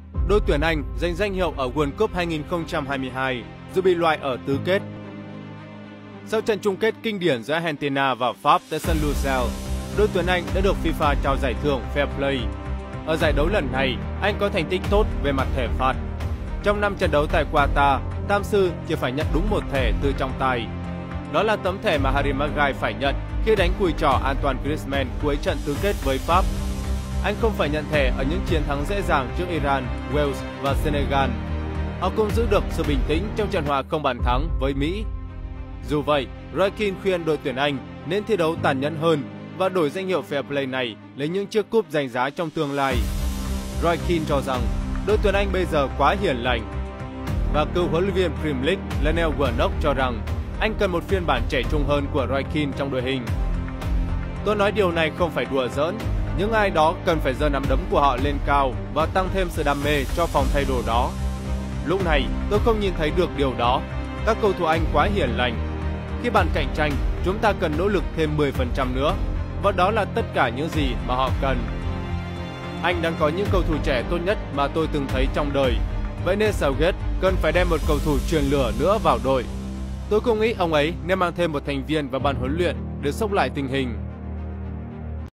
Đội tuyển Anh giành danh hiệu ở World Cup 2022 dù bị loại ở tứ kết. Sau trận chung kết kinh điển giữa Argentina và Pháp tại sân Lusail, đội tuyển Anh đã được FIFA trao giải thưởng Fair Play. Ở giải đấu lần này, Anh có thành tích tốt về mặt thẻ phạt. Trong 5 trận đấu tại Qatar, Tam sư chỉ phải nhận đúng một thẻ từ trọng tài. Đó là tấm thẻ mà Harry Maguire phải nhận khi đánh cùi trỏ Antoine Griezmann cuối trận tứ kết với Pháp. Anh không phải nhận thẻ ở những chiến thắng dễ dàng trước Iran, Wales và Senegal. Họ cũng giữ được sự bình tĩnh trong trận hòa không bàn thắng với Mỹ. Dù vậy, Roy Keane khuyên đội tuyển Anh nên thi đấu tàn nhẫn hơn và đổi danh hiệu Fair Play này lấy những chiếc cúp giành giá trong tương lai. Roy Keane cho rằng đội tuyển Anh bây giờ quá hiền lành. Và cựu huấn luyện viên Premier League Lionel Warnock cho rằng anh cần một phiên bản trẻ trung hơn của Roy Keane trong đội hình. Tôi nói điều này không phải đùa giỡn, những ai đó cần phải giơ nắm đấm của họ lên cao và tăng thêm sự đam mê cho phòng thay đồ đó. Lúc này, tôi không nhìn thấy được điều đó. Các cầu thủ Anh quá hiền lành. Khi bạn cạnh tranh, chúng ta cần nỗ lực thêm 10% nữa. Và đó là tất cả những gì mà họ cần. Anh đang có những cầu thủ trẻ tốt nhất mà tôi từng thấy trong đời. Vậy nên Southgate cần phải đem một cầu thủ truyền lửa nữa vào đội. Tôi cũng nghĩ ông ấy nên mang thêm một thành viên vào ban huấn luyện để xốc lại tình hình.